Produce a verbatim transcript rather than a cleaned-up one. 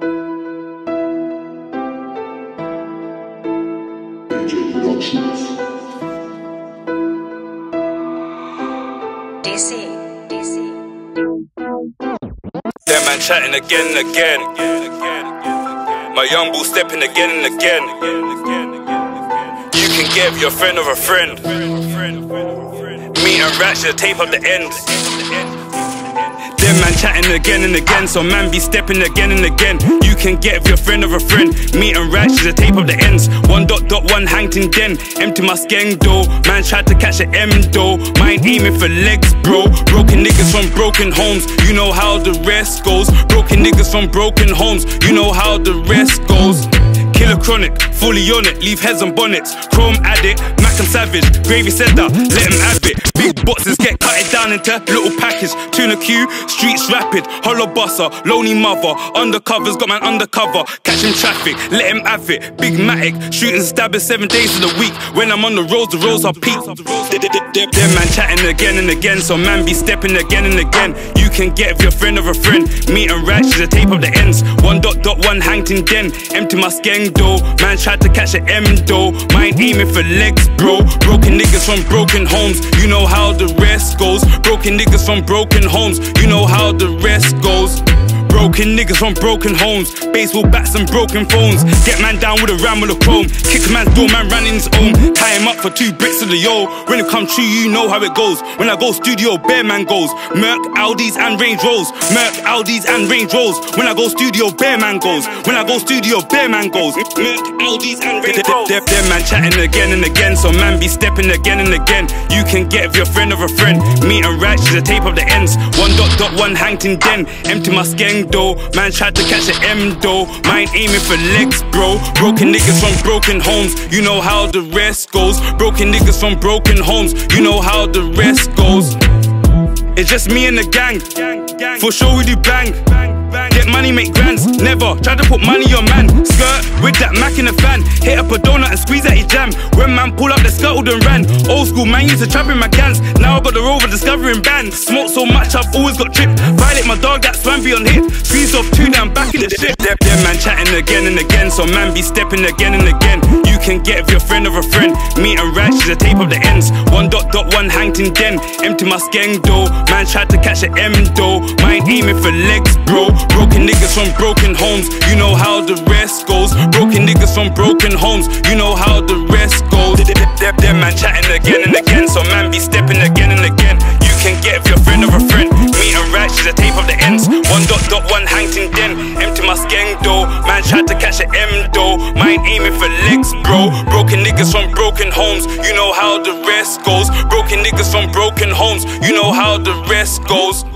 D C, D C. Them man chatting again and again. My young bull stepping again and again. You can give your friend or a friend. Meet and ratchet the tape up the end. Them man chatting again and again, so man be stepping again and again. You can get with your friend or a friend. Meet and ratchet the tape up the ends. One dot dot one hanged in den. Empty my skeng though. Man tried to catch an M though. Mine aiming for legs, bro. Broken niggas from broken homes. You know how the rest goes. Broken niggas from broken homes. You know how the rest goes. Killer chronic, fully on it, leave heads on bonnets. Chrome addict, Mac and Savage, gravy said that, let him have it. Big boxes get cut it down into little package. Tuna Q, streets rapid, hollow busser, lonely mother. Undercovers got man undercover, catching traffic, let him have it. Big Matic, shooting stabbing seven days of the week. When I'm on the roads, the roads are peak. Them man chatting again and again, so man be stepping again and again. You can get with your friend or a friend. Meet and ratchet the tape up the ends. One dot dot one hanged in den. Empty my skeng though. Man tried to catch an M though. Mine aiming for legs, bro. Broken niggas from broken homes. You know how the rest goes. Broken niggas from broken homes. You know how the rest goes. Broken niggas from broken homes. Baseball bats and broken phones. Get man down with a ram with a chrome. Kick a man's door, man ran in his own. Tie him up for two bricks of the yo. When it come true, you know how it goes. When I go studio, bear man goes. Merc, Audis and Range Rolls. Merc, Audis and Range Rolls. When I go studio, bear man goes. When I go studio, bear man goes. Merc, Audis and Range Rolls. Them man chatting again and again, so man be stepping again and again. You can get with your friend or a friend. Meet and ratchet the tape up the ends. One dot dot one hanged in den. Empty my skeng though. Man tried to catch an M though. Mine aiming for legs, bro. Broken niggas from broken homes. You know how the rest goes. Broken niggas from broken homes. You know how the rest goes. It's just me and the gang. For sure we do bang. Get money, make grands. Never try to put money on man. Skirt with that Mac in the fan. Hit up a donut and squeeze at his jam. When man pull up, they skirtled and ran. Old school man used to trap in my cans. Now I got the Rover discovering bands. Smoke so much I've always got tripped. Violate my dog, that swampy on hit. Squeeze off two down back in the shit. Them man chatting again and again, so man be stepping again and again. You can get with your friend or a friend. Meet and ratchet the tape up the ends. One dot dot one hanged in den. Empty my skeng though. Man tried to catch an M though. Mine aiming for legs, bro. Broken niggas from broken homes. You know how the rest goes. Broken niggas from broken homes. You know how the rest goes. Them man chatting again and again, so man be stepping again and again. You can get with your friend or a friend. Meet and ratchet the tape up the ends. One dot dot one hanged in den. Empty my skeng though. Man tried to catch an M though. Mine aiming for legs, bro. Broken niggas from broken homes. You know how the rest goes. Broken niggas from broken homes. You know how the rest goes.